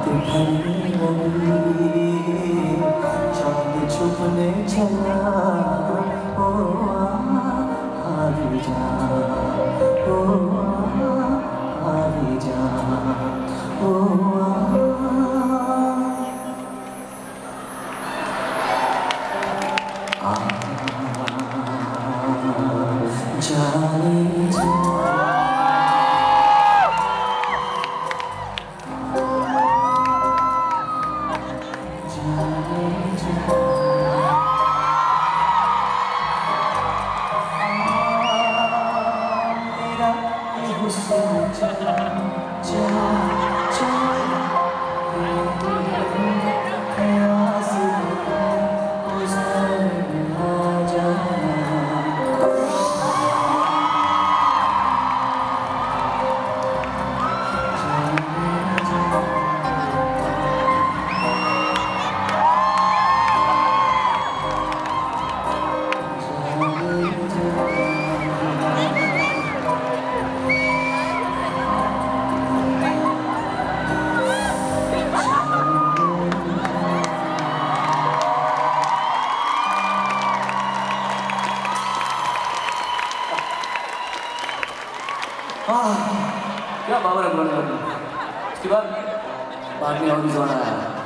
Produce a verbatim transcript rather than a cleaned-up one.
छुपने चला ओ हार जा ओ हार जा ओ आ जाने जा क्या पावर है बोलने वाली। इसके बाद बाद में और भी जोड़ा है।